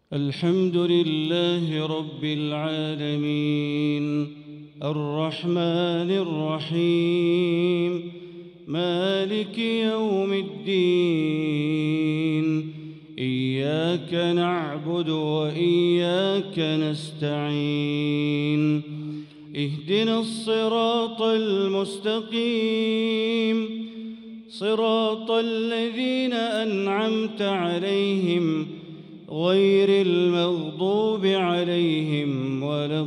الحمد لله رب العالمين الرحمن الرحيم مالك يوم الدين إياك نعبد وإياك نستعين اهدنا الصراط المستقيم صراط الذين أنعمت عليهم غير المغضوب عليهم ولا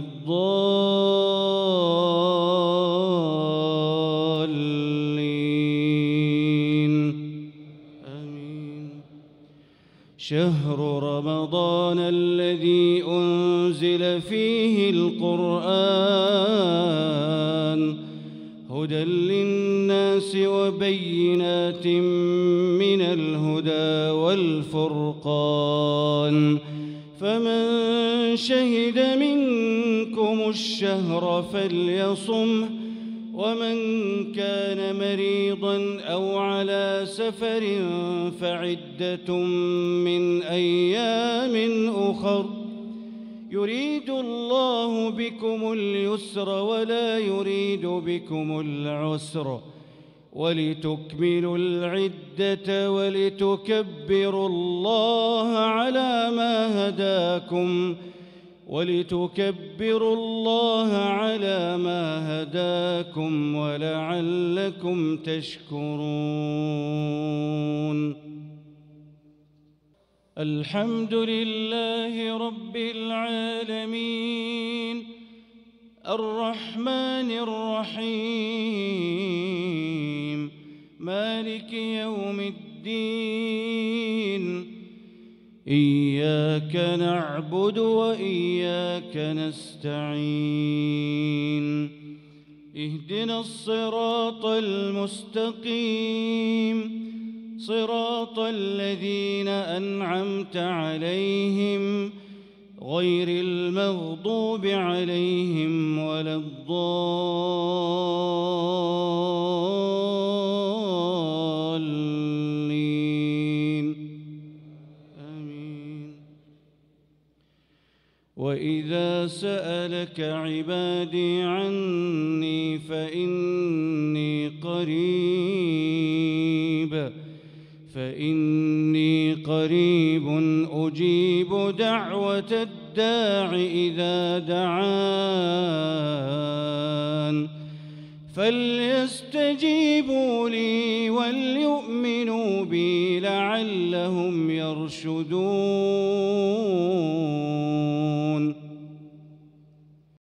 الضالين آمين. شهر رمضان الذي أنزل فيه القرآن هدى للناس وبينات من الهدى والفرقان فمن شهد منكم الشهر فليصمه ومن كان مريضا أو على سفر فعدة من أيام أخر يريد الله بكم اليسر ولا يريد بكم العسر ولتكملوا العدة ولتكبروا الله على ما هداكم ولعلكم تشكرون. الحمد لله رب العالمين الرحمن الرحيم مالك يوم الدين إياك نعبد وإياك نستعين اهدنا الصراط المستقيم صراط الذين أنعمت عليهم غير المغضوب عليهم ولا الضالين آمين. وإذا سألك عبادي عني فإني قريب أجيب دعوة الداع إذا دعان فليستجيبوا لي وليؤمنوا بي لعلهم يرشدون.